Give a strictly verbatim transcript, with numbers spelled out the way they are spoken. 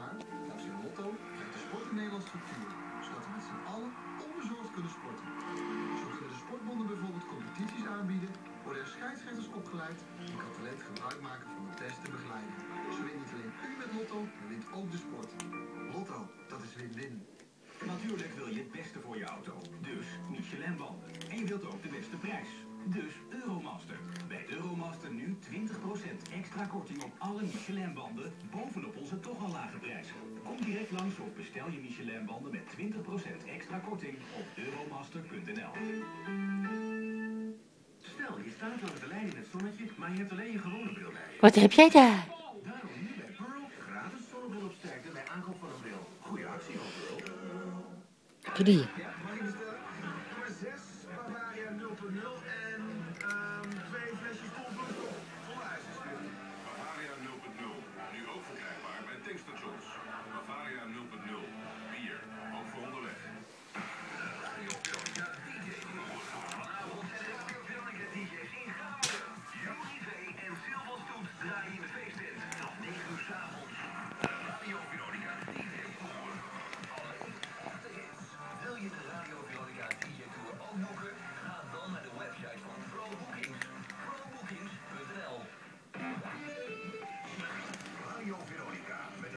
jaar, dankzij Lotto, krijgt de sport in Nederland structuur, zodat we met z'n allen onbezorgd kunnen sporten. Zo kunnen de sportbonden bijvoorbeeld competities aanbieden, worden er scheidsrechters opgeleid en kan talent gebruik maken van de beste begeleiding. Zo wint niet alleen u met Lotto, maar wint ook de sport. Lotto, dat is win-win. Natuurlijk wil je het beste voor je auto, dus Michelin-banden. En je wilt ook de beste prijs, dus Euromaster. Bij Euromaster nu twintig procent extra korting op alle Michelin-banden bovenop onze toch al lage prijzen. Kom direct langs of bestel je Michelin-banden met twintig procent extra korting op euromaster punt n l. Stel, je staat langs de lijn in het zonnetje, maar je hebt alleen je gewone bril bij je. Wat heb jij daar? Daarom nu bij Pearl gratis zonnebril op sterkte bij aankoop van een bril. Goeie actie hoor, Pearl. Drie. Ja, mag ik bestellen? Nummer zes, Bavaria nul punt nul en um, twee flesjes koolvloeistof. Volle ijzerstuur. Bavaria nul punt nul. Nu ook verkrijgbaar bij tankstations.